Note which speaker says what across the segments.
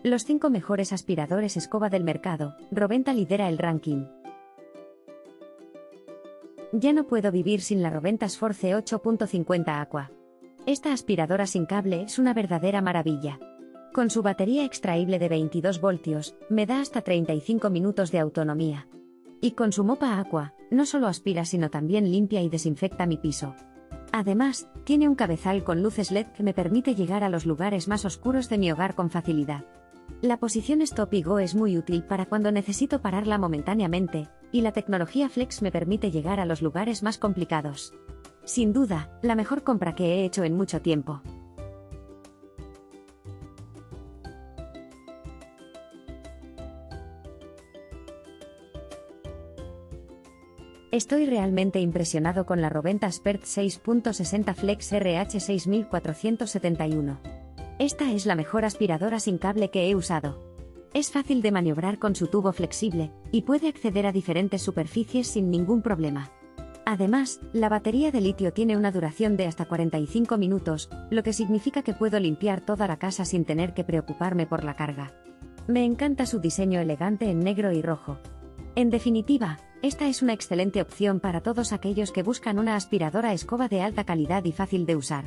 Speaker 1: Los 5 mejores aspiradores escoba del mercado. Roventa lidera el ranking. Ya no puedo vivir sin la Roventas Force 8.50 Aqua. Esta aspiradora sin cable es una verdadera maravilla. Con su batería extraíble de 22 voltios, me da hasta 35 minutos de autonomía. Y con su mopa Aqua, no solo aspira sino también limpia y desinfecta mi piso. Además, tiene un cabezal con luces LED que me permite llegar a los lugares más oscuros de mi hogar con facilidad. La posición Stop y Go es muy útil para cuando necesito pararla momentáneamente, y la tecnología Flex me permite llegar a los lugares más complicados. Sin duda, la mejor compra que he hecho en mucho tiempo. Estoy realmente impresionado con la Roventas PERT 6.60 Flex RH 6471. Esta es la mejor aspiradora sin cable que he usado. Es fácil de maniobrar con su tubo flexible, y puede acceder a diferentes superficies sin ningún problema. Además, la batería de litio tiene una duración de hasta 45 minutos, lo que significa que puedo limpiar toda la casa sin tener que preocuparme por la carga. Me encanta su diseño elegante en negro y rojo. En definitiva, esta es una excelente opción para todos aquellos que buscan una aspiradora escoba de alta calidad y fácil de usar.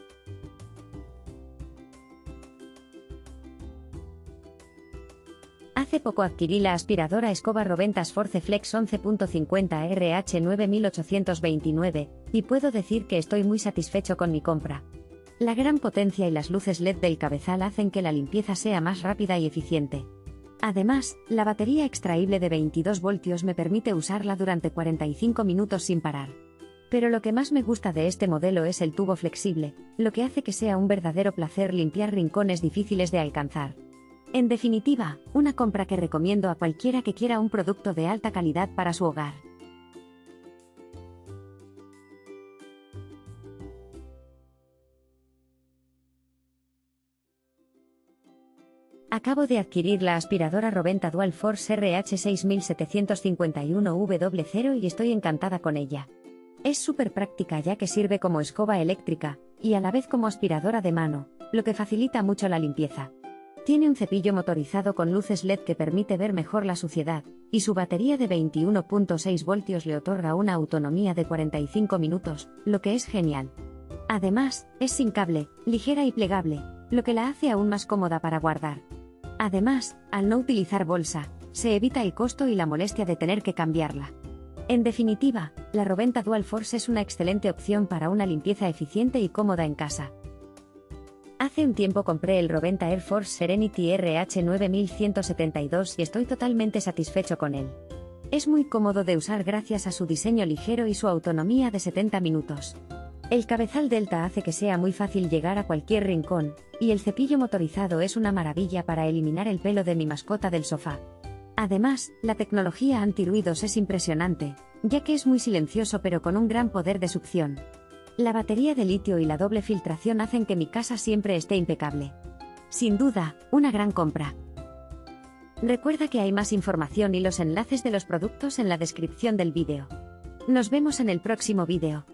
Speaker 1: Hace poco adquirí la aspiradora escoba Roventas Force Flex 11.50 RH 9829, y puedo decir que estoy muy satisfecho con mi compra. La gran potencia y las luces LED del cabezal hacen que la limpieza sea más rápida y eficiente. Además, la batería extraíble de 22 voltios me permite usarla durante 45 minutos sin parar. Pero lo que más me gusta de este modelo es el tubo flexible, lo que hace que sea un verdadero placer limpiar rincones difíciles de alcanzar. En definitiva, una compra que recomiendo a cualquiera que quiera un producto de alta calidad para su hogar. Acabo de adquirir la aspiradora Roventa Dual Force RH 6751W0 y estoy encantada con ella. Es súper práctica ya que sirve como escoba eléctrica, y a la vez como aspiradora de mano, lo que facilita mucho la limpieza. Tiene un cepillo motorizado con luces LED que permite ver mejor la suciedad, y su batería de 21.6 voltios le otorga una autonomía de 45 minutos, lo que es genial. Además, es sin cable, ligera y plegable, lo que la hace aún más cómoda para guardar. Además, al no utilizar bolsa, se evita el costo y la molestia de tener que cambiarla. En definitiva, la Roventa Dual Force es una excelente opción para una limpieza eficiente y cómoda en casa. Hace un tiempo compré el Roventa Air Force Serenity RH 9172 y estoy totalmente satisfecho con él. Es muy cómodo de usar gracias a su diseño ligero y su autonomía de 70 minutos. El cabezal Delta hace que sea muy fácil llegar a cualquier rincón, y el cepillo motorizado es una maravilla para eliminar el pelo de mi mascota del sofá. Además, la tecnología antirruidos es impresionante, ya que es muy silencioso pero con un gran poder de succión. La batería de litio y la doble filtración hacen que mi casa siempre esté impecable. Sin duda, una gran compra. Recuerda que hay más información y los enlaces de los productos en la descripción del vídeo. Nos vemos en el próximo vídeo.